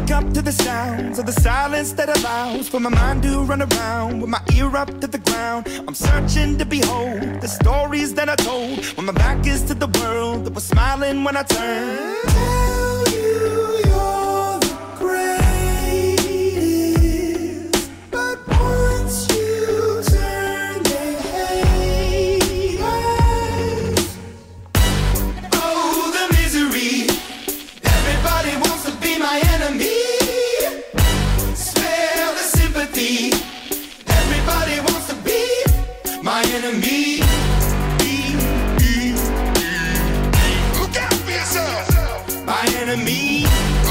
wake up to the sounds of the silence that allows for my mind to run around with my ear up to the ground. I'm searching to behold the stories that I told when my back is to the world that was smiling when I turned. Tell you you're the greatest, but once you turn they hate us. Oh, the misery. Everybody wants to be my enemy. Spare the sympathy. Everybody wants to be my enemy. Look out for yourself. My enemy.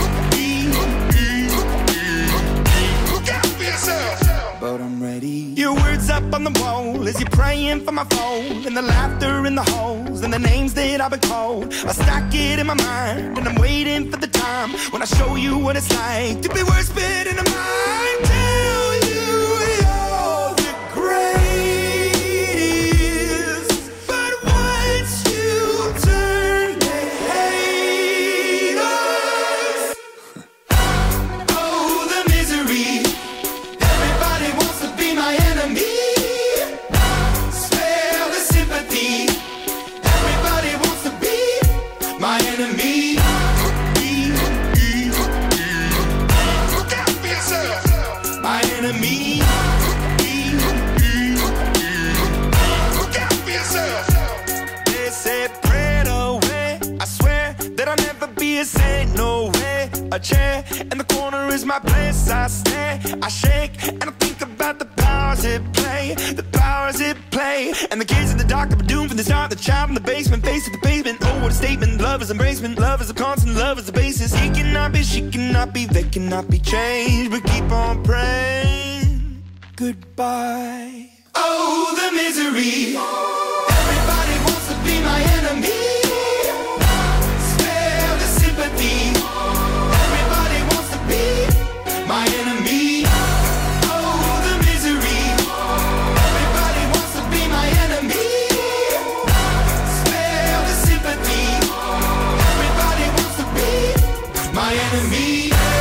Look out for yourself. But I'm ready. Your words up on the wall as you're praying for my phone, and the laughter in the holes and the names that I've been called. I stack it in my mind and I'm waiting for the time when I show you what it's like to be worse fit in a mind. Tell you you're the greatest, but once you turn they hate us. Oh, the misery. Everybody wants to be my enemy. Spare the sympathy. Everybody wants to be my enemy. Look out for yourself. My enemy. Look out for yourself. They say pray away. I swear that I'll never be a saint. No way. A chair in the corner is my place. I stare, I shake, and I think about the powers at play. The powers at play. And the kids in the dark that were doomed from the start. The child in the basement, face to the pavement. Oh, what a statement. Love is embracement. Love is a constant. Love is the basis. He cannot be, she cannot be, they cannot be changed. But keep on praying. Goodbye. Oh, the misery. Everybody wants to be my enemy. Spare the sympathy. Everybody wants to be my enemy. Oh, the misery. Everybody wants to be my enemy. Spare the sympathy. Everybody wants to be my enemy.